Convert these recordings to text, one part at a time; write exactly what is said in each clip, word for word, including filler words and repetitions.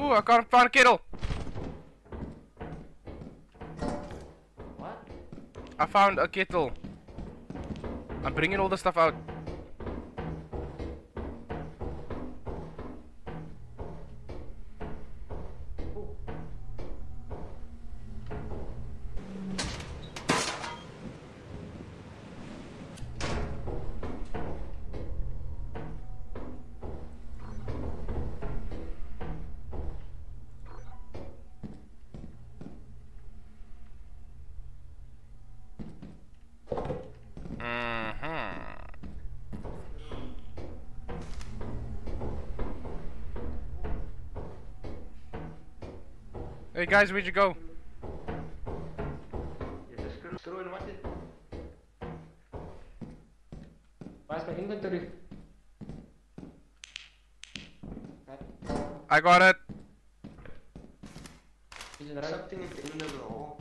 Ooh, I can't find a kettle. What? I found a kettle. I'm bringing all the stuff out. Hey guys, where'd you go? Je hebt screw, screw in Martin. Waar is mijn inventory? I got it. Is er something in the wall?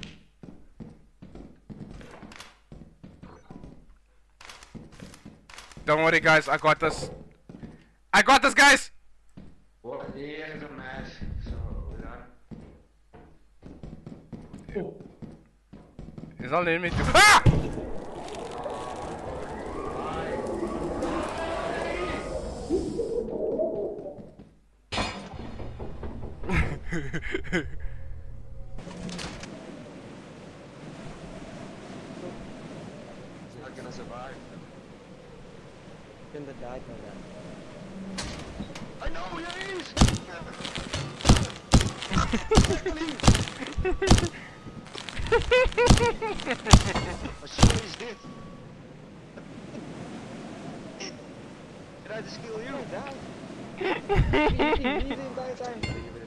Don't worry guys, I got this. I got this guys! What? Hier is een meis. Zo, dan. Oh. He's not letting me do. Ah! He's not gonna survive. Gonna die by that. I know, yeah, he is! What shit is this? Did I just kill you? Oh, die! He didn't die time.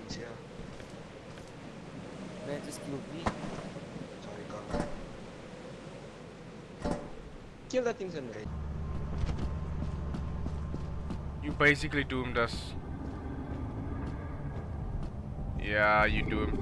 Man just killed me. Sorry, Connor. Kill that thing, Sunday. You basically doomed us. Yeah, you doomed.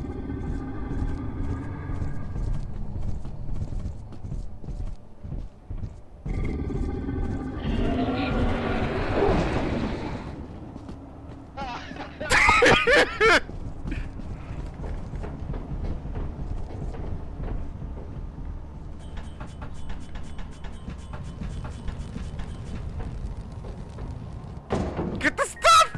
Get the stuff!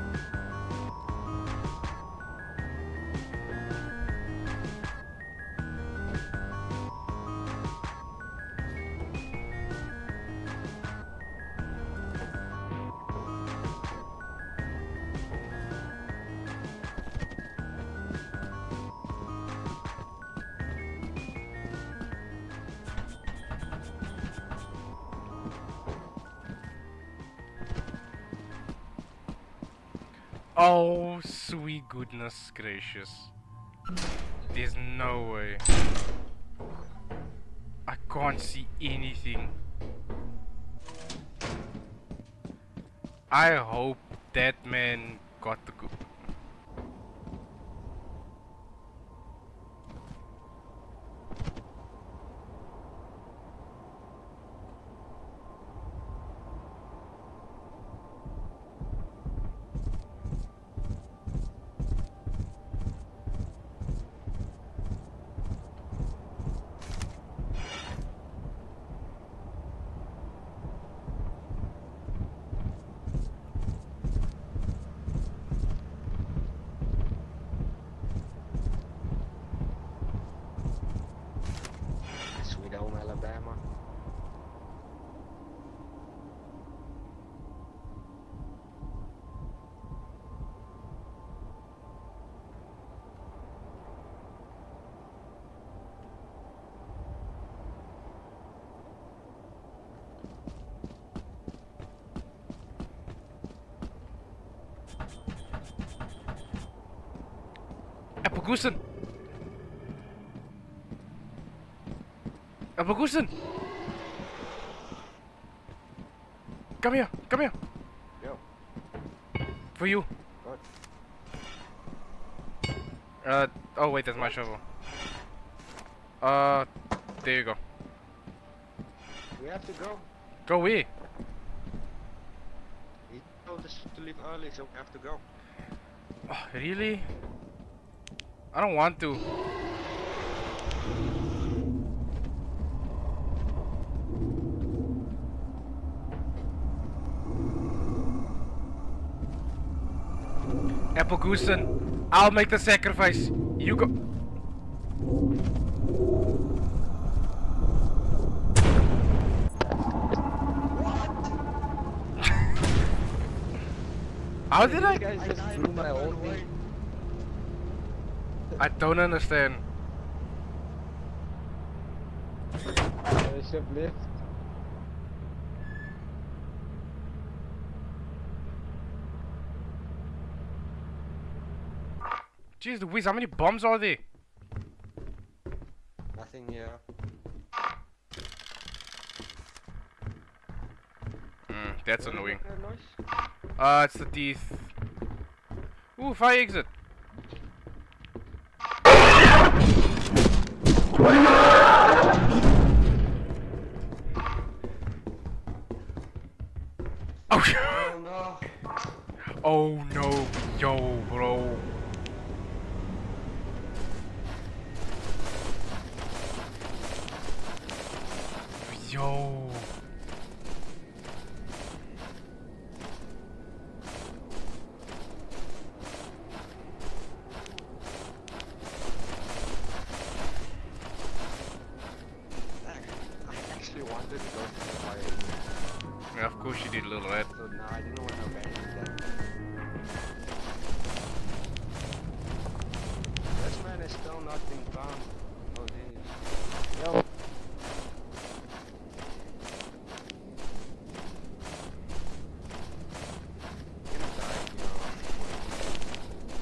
Oh, sweet goodness gracious. There's no way. I can't see anything. I hope that man got the good. Sweet home Alabama. Appelkoesen! Appelkoesen! Come here, come here! Yo. For you. What? Uh, oh wait, that's my shovel. Uh, there you go. We have to go. Go where? He told us to leave early, so we have to go. Oh, really? I don't want to. Applegoose, I'll make the sacrifice. You go. How did I? You guys just blew my ulti. I don't understand. Uh, ship lift. Jeez Louise, how many bombs are there? Nothing here. Mm, that's annoying. That noise? Uh, it's the teeth. Ooh, fire exit. Oh, Oh no! oh no, yo, bro. Yo. I actually wanted to go to the fire exit. Yeah, of course you did, little rat. So now I didn't want to abandon that. This man is still not been found. Oh jeez. Yo. He's gonna die, you know.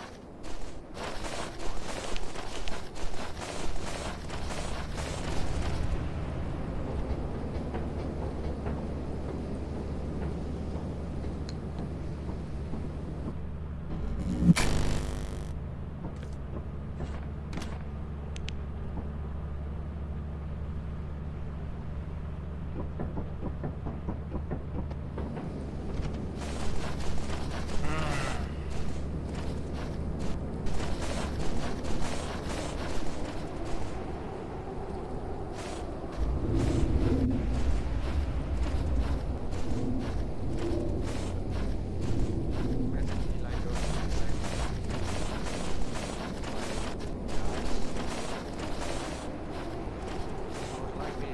Where did Eli go to the second? Most likely.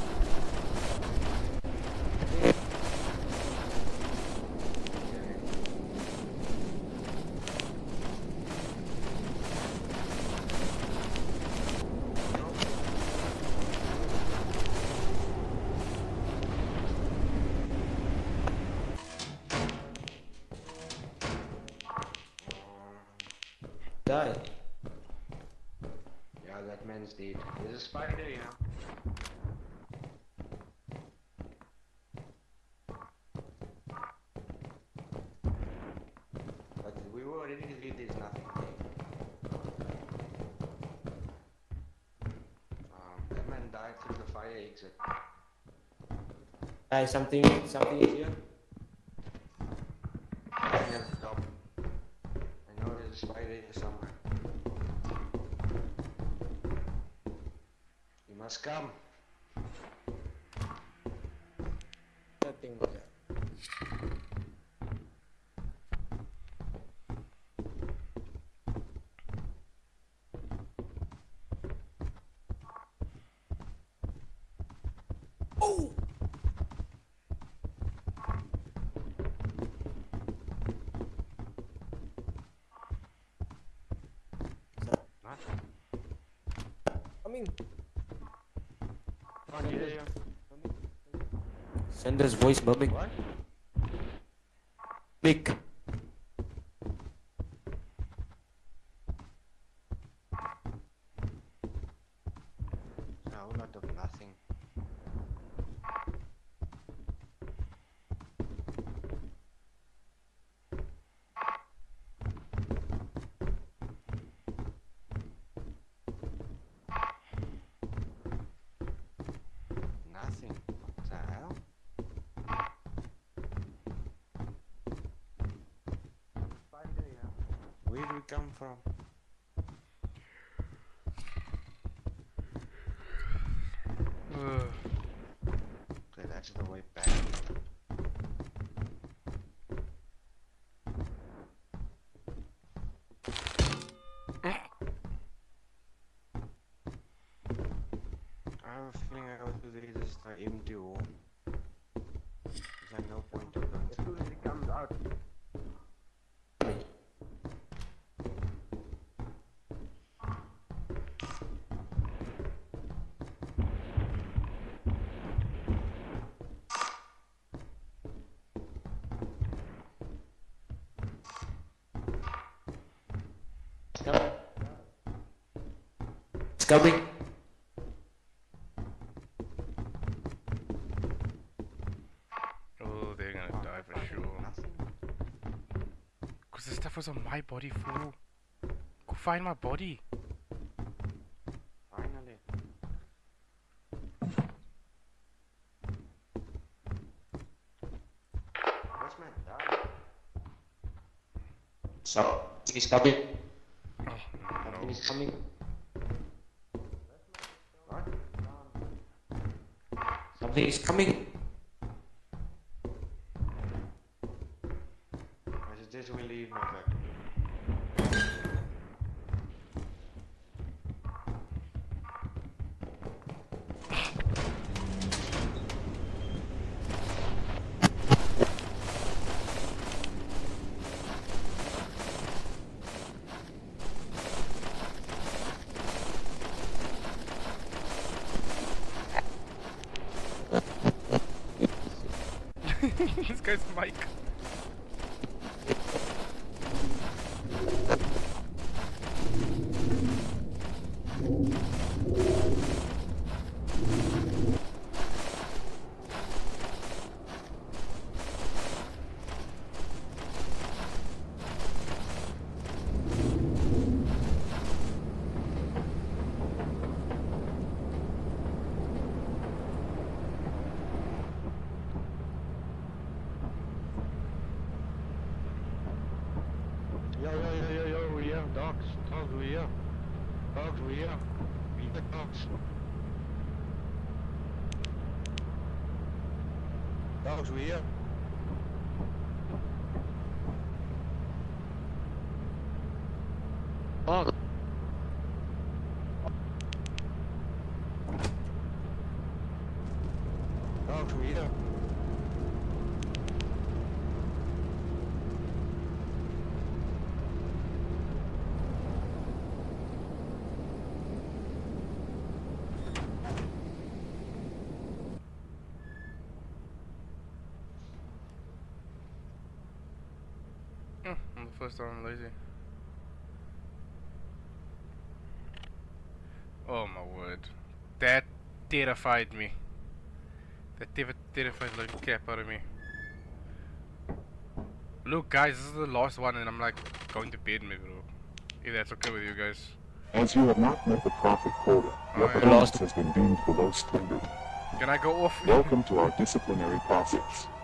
Die. Yeah, that man's dead. There's a spider, you know. But we were already believe there's nothing there. Um, that man died through the fire exit. Guys, something, something is here. I never stop. I know there's a spider here somewhere. You must come. Nothing there. Nothing. Coming. Can't hear you. Send us voice bumming. What? Mic. A whole lot of nothing. Nothing. What the hell? come from? Ugh. Okay, that's the way back. I have a feeling I go to this uh, empty wall. There's like no point to going As soon as it comes out. It's coming. Oh, they're gonna die for sure. Cause this stuff was on my body, fool. Go find my body. Finally. Where's my dad? So, he's coming. Oh, no. He's coming. What? Something is coming. I suggest we leave my back. This guy's Mike. Yo, yo, yo, yo, yo, we here. Dogs, dogs, we here. Dogs, we here. We the dogs. Dogs, we here. Dogs. Dogs, we here. Hmm, I'm the first time I'm lazy. Oh my word. That terrified me. That ter terrified the crap out of me. Look guys, this is the last one and I'm like going to bed maybe, bro. If that's okay with you guys. As you have not met the profit quota, your Oh, yeah. performance has been deemed below standard. Can I go off? Welcome to our disciplinary process.